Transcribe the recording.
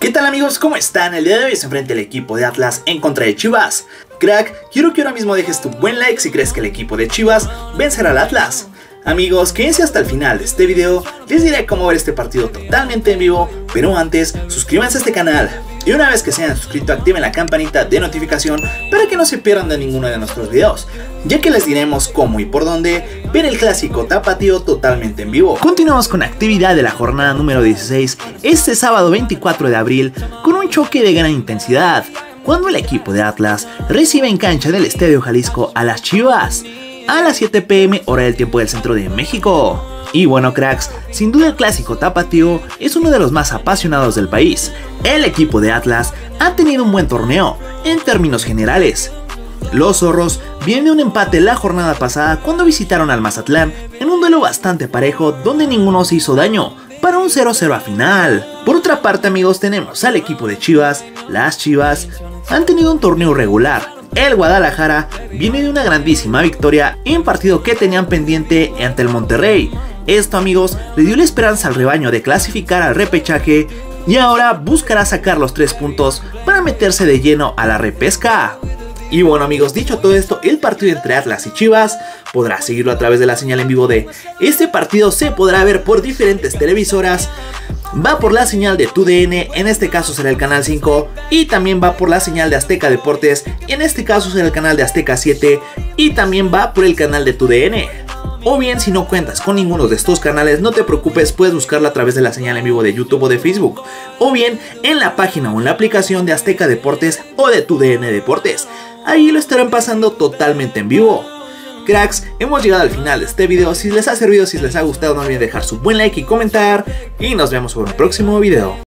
¿Qué tal amigos? ¿Cómo están? El día de hoy se enfrenta el equipo de Atlas en contra de Chivas. Crack, quiero que ahora mismo dejes tu buen like si crees que el equipo de Chivas vencerá al Atlas. Amigos, quédense hasta el final de este video, les diré cómo ver este partido totalmente en vivo, pero antes, suscríbanse a este canal. Y una vez que se hayan suscrito, activen la campanita de notificación para que no se pierdan de ninguno de nuestros videos, ya que les diremos cómo y por dónde ver el clásico tapatío totalmente en vivo. Continuamos con la actividad de la jornada número 16, este sábado 24 de abril, con un choque de gran intensidad, cuando el equipo de Atlas recibe en cancha del Estadio Jalisco a las Chivas, a las 7 p.m. hora del tiempo del centro de México. Y bueno cracks, sin duda el clásico tapatío es uno de los más apasionados del país. El equipo de Atlas ha tenido un buen torneo, en términos generales. Los zorros vienen de un empate la jornada pasada cuando visitaron al Mazatlán en un duelo bastante parejo donde ninguno se hizo daño, para un 0-0 a final. Por otra parte amigos, tenemos al equipo de Chivas. Las Chivas han tenido un torneo regular. El Guadalajara viene de una grandísima victoria en un partido que tenían pendiente ante el Monterrey. Esto amigos le dio la esperanza al rebaño de clasificar al repechaje y ahora buscará sacar los 3 puntos para meterse de lleno a la repesca. Y bueno amigos, dicho todo esto, el partido entre Atlas y Chivas podrá seguirlo a través de la señal en vivo de este partido. Se podrá ver por diferentes televisoras. Va por la señal de TUDN, en este caso será el canal 5, y también va por la señal de Azteca Deportes, en este caso será el canal de Azteca 7, y también va por el canal de TUDN. O bien, si no cuentas con ninguno de estos canales, no te preocupes, puedes buscarlo a través de la señal en vivo de YouTube o de Facebook, o bien en la página o en la aplicación de Azteca Deportes o de TUDN Deportes. Ahí lo estarán pasando totalmente en vivo. Cracks, hemos llegado al final de este video. Si les ha servido, si les ha gustado, no olviden dejar su buen like y comentar. Y nos vemos en un próximo video.